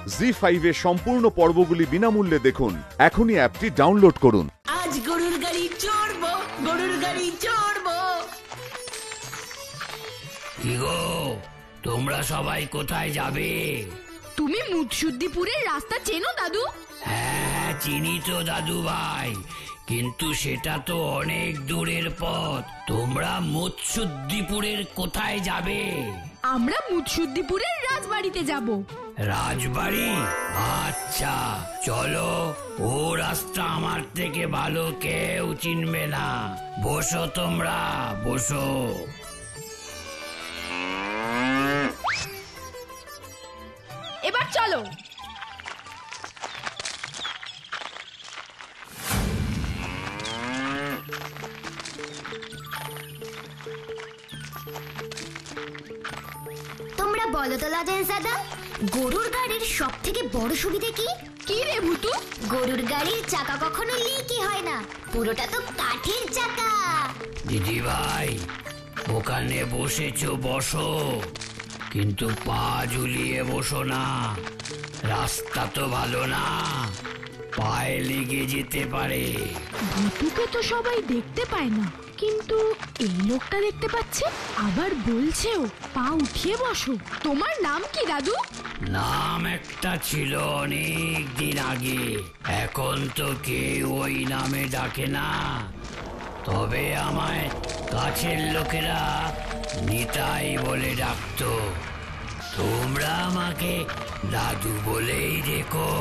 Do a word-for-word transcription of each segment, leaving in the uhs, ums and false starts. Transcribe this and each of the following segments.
জি five এর সম্পূর্ণ পর্বগুলি বিনামূল্যে দেখুন। এখনই অ্যাপটি ডাউনলোড করুন। আজ গরুর গাড়ি চড়বো, গরুর গাড়ি চড়বো। কি গো, তোমরা সবাই কোথায় যাবে? তুমি মুৎসুদ্দিপুরের রাস্তা চেনো দাদু? হ্যাঁ চিনি তো দাদু ভাই, কিন্তু সেটা তো অনেক দূরের পথ। তোমরা মুৎসুদ্দিপুরের কোথায় যাবে? আমরা মুৎসুদ্দিপুরের রাজবাড়িতে যাব। রাজবাড়ি? আচ্ছা চলো, ও রাস্তা আমার থেকে ভালো কেউ চিনবে না। বসো তোমরা, বসো। এবার চলো। তোমরা বলো তো লাদেন দাদা, গরুর গাড়ির সব থেকে বড় সুবিধা কি? কি রে ভুতু? গরুর গাড়ির চাকা কখনো লিকই হয় না, পুরোটা তো কাঠের চাকা। দিদি ভাই, ওখানে বসেছো বসো, কিন্তু পা ঝুলিয়ে বসো না। রাস্তা তো ভালো না, পায়ে লেগে যেতে পারে। ভুতুকে তো সবাই দেখতে পায় না, কিন্তু এই লোকটা দেখতে পাচ্ছে, আবার বলছেও পা উঠিয়ে বসো। তোমার নাম কি দাদু? নাম একটা ছিল অনেক দিন আগে, এখন তো কেউ ওই নামে ডাকে না। তবে আমায় কাছের লোকেরা নিতাই বলে ডাকতো। তোমরা আমাকে দাদু বলেই দেখো।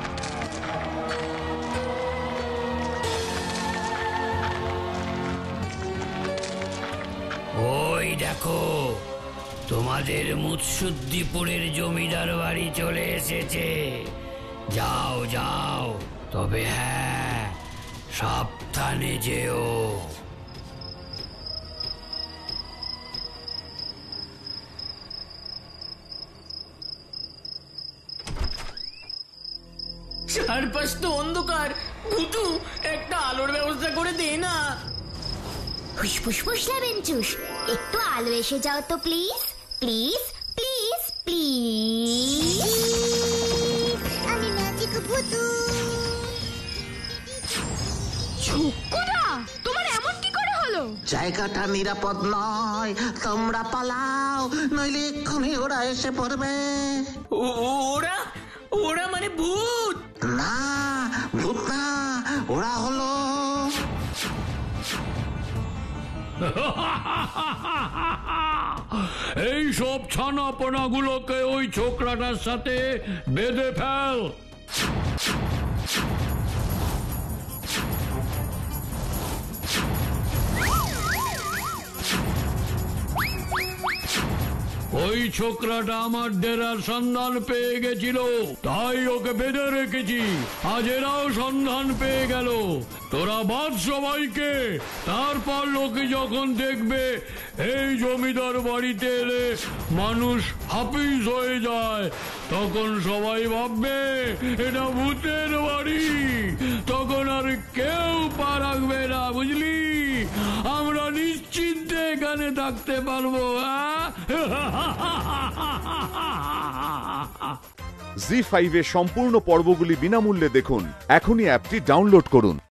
ওই দেখো, তোমাদের মুৎসুদ্দিপুরের জমিদার বাড়ি চলে এসেছে। যাও যাও, তবে হ্যাঁ, সাবধানে যেও। চারপাশ তো অন্ধকার, ভুতু একটা আলোর ব্যবস্থা করে দে না। ফুসফুস ফুসলাবেন চুস, একটু আলো এসে যাও তো প্লিজ, প্লিজ প্লিজ প্লিজ। আমি ম্যাজিক ভুতু। ছোক্কুদা, তোমার এমন কি করে হলো? জায়গাটা নিরাপদ নয়, তোমরা পালাও, নইলে এক্ষুনি ওরা এসে পড়বে। ওরা ওরা মানে ভূত? না, ভূত না, ওরা হলো এই সব ছানাপোনা গুলোকে ওই ছোকরাটার সাথে বেঁধে ফেল। ওই ছোকরাটা আমার ডেরার সন্ধান পেয়ে গেছিল, তাই ওকে বেঁধে রেখেছি। আজ এরাও সন্ধান পেয়ে গেল। তোরা বাদ সবাইকে। তারপর লোকে যখন দেখবে এই জমিদার বাড়িতে এলে মানুষ হাফিজ হয়ে যায়, তখন সবাই ভাববে এটা ভূতের বাড়ি। তখন আর কেউ পা রাখবে না, বুঝলি? আমরা নিশ্চিন্তে এখানে থাকতে পারবো। জি ফাইভ এর সম্পূর্ণ পর্বগুলি বিনামূল্যে দেখুন। এখনই অ্যাপটি ডাউনলোড করুন।